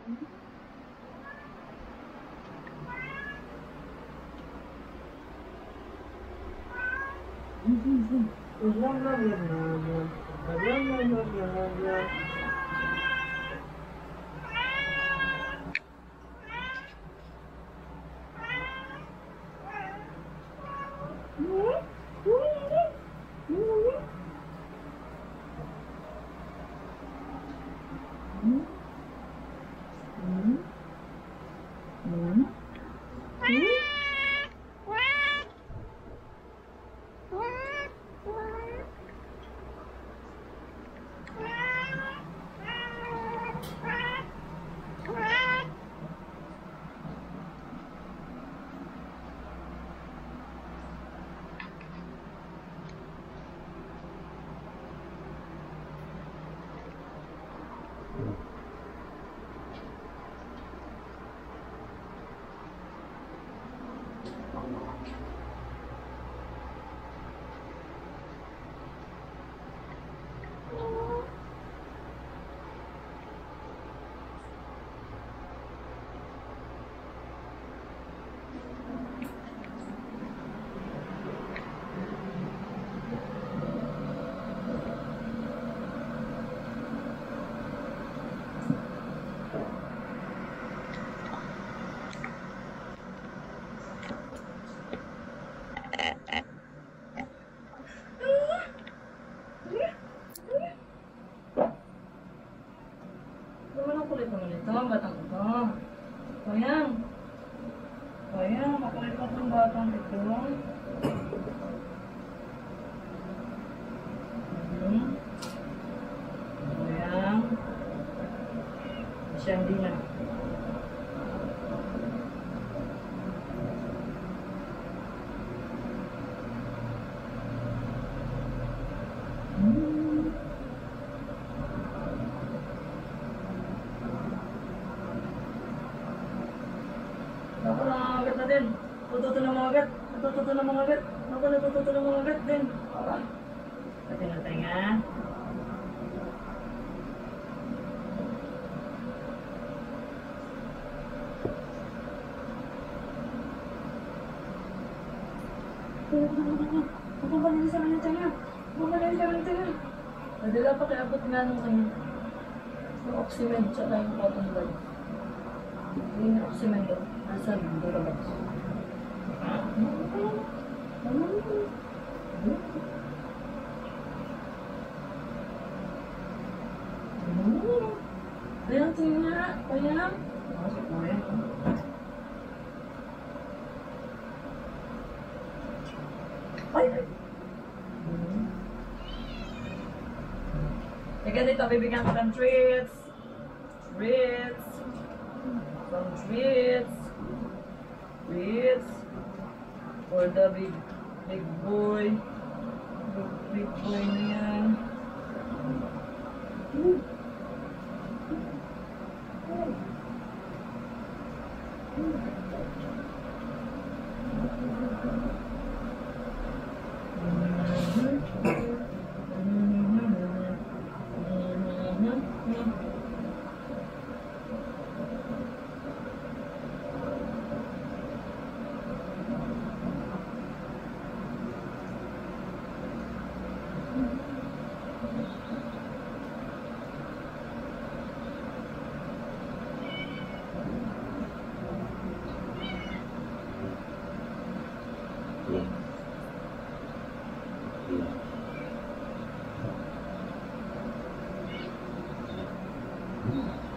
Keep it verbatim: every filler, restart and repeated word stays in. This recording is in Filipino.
Makulit naman ito, batang ito. Sayang. Sayang, makulit pa itong batang ito. Hmm. Sayang. Siya hindi na. Ako na mga agad na din. Tututo na mga agad. Tututo na mga agad. Ako na tututo na mga agad din. Pati na tenga. Ako ba nila sa kanya tenga? Ako ba nila sa kanya tenga? Nadala pa kaya abot nga nung kanya. Yung oxymed tsaka yung cotton bud. Yung oxymed doon. Nasaan yung dalawa? Ayan, tingin nga. Ayan. Masuk mo yan. Ay, ay. Teka dito, bibigyan ko ng treats. Treats. Some treats. Treats. For the big, big boy. Big, big boy na yan. Ooh. Mm-hmm.